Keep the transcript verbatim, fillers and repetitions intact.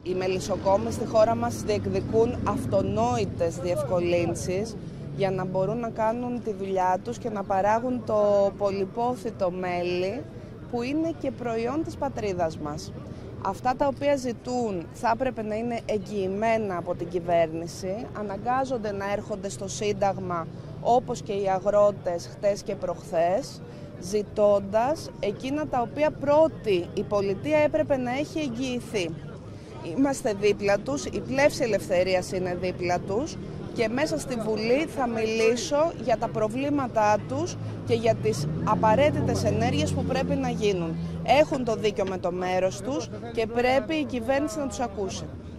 Οι μελισσοκόμοι στη χώρα μας διεκδικούν αυτονόητες διευκολύνσεις για να μπορούν να κάνουν τη δουλειά τους και να παράγουν το πολυπόθητο μέλι που είναι και προϊόν της πατρίδας μας. Αυτά τα οποία ζητούν θα έπρεπε να είναι εγγυημένα από την κυβέρνηση, αναγκάζονται να έρχονται στο Σύνταγμα όπως και οι αγρότες χτες και προχθές, ζητώντας εκείνα τα οποία πρώτη η πολιτεία έπρεπε να έχει εγγυηθεί. Είμαστε δίπλα τους, η Πλεύση Ελευθερίας είναι δίπλα τους και μέσα στη Βουλή θα μιλήσω για τα προβλήματά τους και για τις απαραίτητες ενέργειες που πρέπει να γίνουν. Έχουν το δίκιο με το μέρος τους και πρέπει η κυβέρνηση να τους ακούσει.